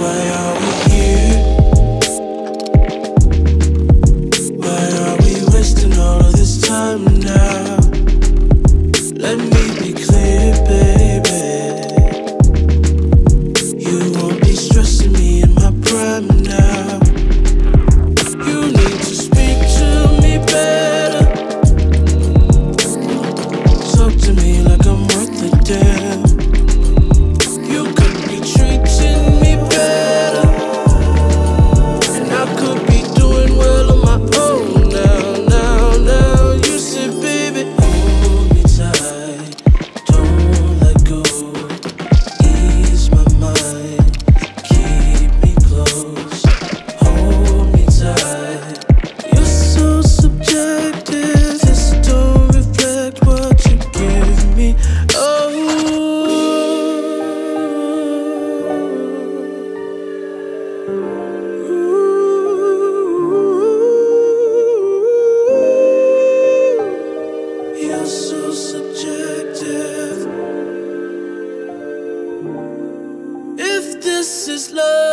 Why are we here? Why are we wasting all of this time now? Let me be clear, baby. You won't be stressing me in my prime now. You need to speak to me better. Talk to me like I'm worth the damn. You could be treating me better, and I could be doing well on my own now. You said, baby, hold me tight, don't let go. Ease my mind, keep me close. Hold me tight. You're so subjective, this don't reflect what you give me. Oh, you're so subjective. If this is love,